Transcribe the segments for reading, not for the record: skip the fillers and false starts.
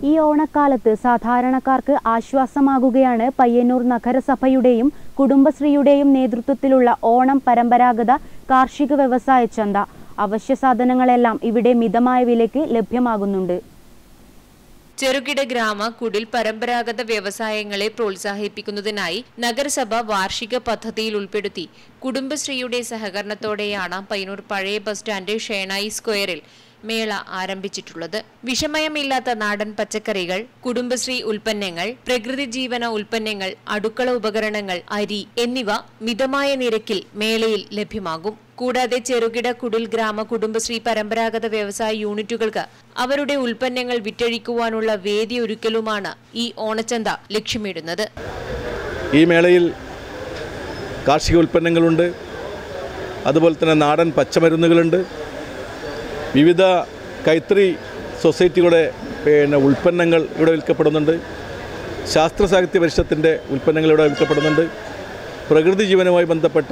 ഈ ഓണക്കാലത്ത് സാധാരണക്കാർക്ക് ആശ്വാസമാകുകയാണ് പയ്യന്നൂർ നഗരസഭയുടെയും കുടുംബശ്രീയുടെയും നേതൃത്വത്തിലുള്ള ഓണം പരമ്പരാഗത കാർഷിക വ്യവസായ ചന്ത. അവശ്യ സാധനങ്ങളെല്ലാം ഇവിടെ മിതമായ വിലയ്ക്ക് ലഭ്യമാകുന്നുണ്ട്. ചെറുകിട ഗ്രാമ കുടിൽ പരമ്പരാഗത വ്യവസായങ്ങളെ പ്രോത്സാഹിപ്പിക്കുന്നതിനായി നഗരസഭ വാർഷിക പദ്ധതിയിൽ ഉൾപ്പെടുത്തി കുടുംബശ്രീയുടെ സഹകരണത്തോടെയാണ് പയ്യന്നൂർ പഴയ ബസ് സ്റ്റാൻഡ് ഷേണായി സ്ക്വയറിൽ മേള ആരംഭിച്ചിട്ടുള്ളത്. വിഷമയമില്ലാത്ത നാടൻ പച്ചക്കറികൾ, കുടുംബശ്രീ ഉൽപ്പന്നങ്ങൾ, പ്രകൃതി ജീവന ഉൽപ്പന്നങ്ങൾ, അടുക്കള ഉപകരണങ്ങൾ, അരി എന്നിവ മിതമായ നിരക്കിൽ മേളയിൽ ലഭ്യമാകും. കൂടാതെ ചെറുകിട കുടിൽ ഗ്രാമ കുടുംബശ്രീ പരമ്പരാഗത വ്യവസായ യൂണിറ്റുകൾക്ക് അവരുടെ ഉൽപ്പന്നങ്ങൾ വിറ്റഴിക്കുവാനുള്ള വേദി ഒരുക്കലുമാണ് ഈ ഓണച്ചന്ത ലക്ഷ്യമിടുന്നത്. ഈ മേളയിൽ കാർഷിക ഉൽപ്പന്നങ്ങളുണ്ട്, അതുപോലെ തന്നെ നാടൻ പച്ചമരുന്നുകളുണ്ട്, വിവിധ കൈത്തറി സൊസൈറ്റികളുടെ ഉൽപ്പന്നങ്ങൾ ഇവിടെ വിൽക്കപ്പെടുന്നുണ്ട്, ശാസ്ത്ര സാഹിത്യ പരിഷത്തിൻ്റെ ഉൽപ്പന്നങ്ങൾ ഇവിടെ വിൽക്കപ്പെടുന്നുണ്ട്, പ്രകൃതി ജീവനുമായി ബന്ധപ്പെട്ട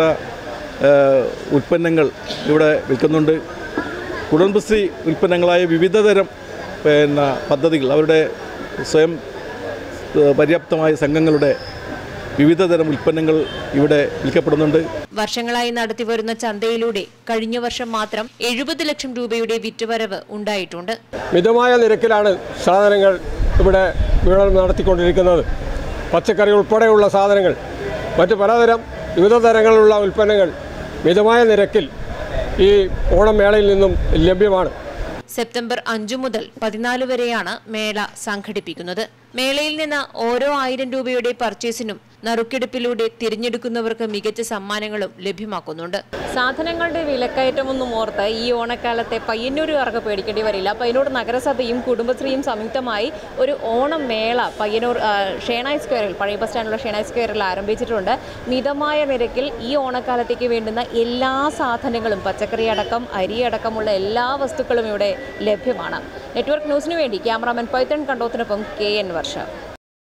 ഉൽപ്പന്നങ്ങൾ ഇവിടെ വിൽക്കുന്നുണ്ട്. കുടുംബശ്രീ ഉൽപ്പന്നങ്ങളായ വിവിധ തരം പദ്ധതികൾ, അവരുടെ സ്വയം പര്യാപ്തമായ സംഘങ്ങളുടെ വിവിധ തരം ഉൽപ്പന്നങ്ങൾ ഇവിടെ വിൽക്കപ്പെടുന്നുണ്ട്. വർഷങ്ങളായി നടത്തിവരുന്ന ചന്തയിലൂടെ കഴിഞ്ഞ വർഷം മാത്രം 70 ലക്ഷം രൂപയുടെ വിറ്റുവരവ് ഉണ്ടായിട്ടുണ്ട്. മിതമായ നിരക്കിലാണ് സാധനങ്ങൾ ഇവിടെ വിപണനം നടത്തിക്കൊണ്ടിരിക്കുന്നത്. പച്ചക്കറി ഉൾപ്പെടെയുള്ള സാധനങ്ങൾ, മറ്റ് പലതരം വിവിധ തരങ്ങളിലുള്ള ഉൽപ്പന്നങ്ങൾ മിതമായ നിരക്കിൽ ഈ ഓണമേളയിൽ നിന്നും ലഭ്യമാണ്. സെപ്റ്റംബർ 5 മുതൽ 14 വരെയാണ് മേള സംഘടിപ്പിക്കുന്നത്. മേളയിൽ നിന്ന് ഓരോ 1000 രൂപയുടെ പർച്ചേസിനും നറുക്കെടുപ്പിലൂടെ തിരഞ്ഞെടുക്കുന്നവർക്ക് മികച്ച സമ്മാനങ്ങളും ലഭ്യമാക്കുന്നുണ്ട്. സാധനങ്ങളുടെ വിലക്കയറ്റമൊന്നും ഓർത്ത് ഈ ഓണക്കാലത്തെ പയ്യന്നൂരുകാർക്ക് പേടിക്കേണ്ടി വരില്ല. പയ്യന്നൂർ നഗരസഭയും കുടുംബശ്രീയും സംയുക്തമായി ഒരു ഓണം മേള പയ്യന്നൂർ ഷേണായി സ്ക്വയറിൽ, പഴയ ബസ് സ്റ്റാൻഡിലുള്ള ഷേണായി സ്ക്വയറിൽ ആരംഭിച്ചിട്ടുണ്ട്. മിതമായ നിരക്കിൽ ഈ ഓണക്കാലത്തേക്ക് വേണ്ടുന്ന എല്ലാ സാധനങ്ങളും, പച്ചക്കറി അടക്കം അരി അടക്കമുള്ള എല്ലാ വസ്തുക്കളും ഇവിടെ ലഭ്യമാണ്. നെറ്റ്വർക്ക് ന്യൂസിനു വേണ്ടി ക്യാമറാമാൻ പൈത്തൺ കണ്ടോത്തിനൊപ്പം KN വർഷ.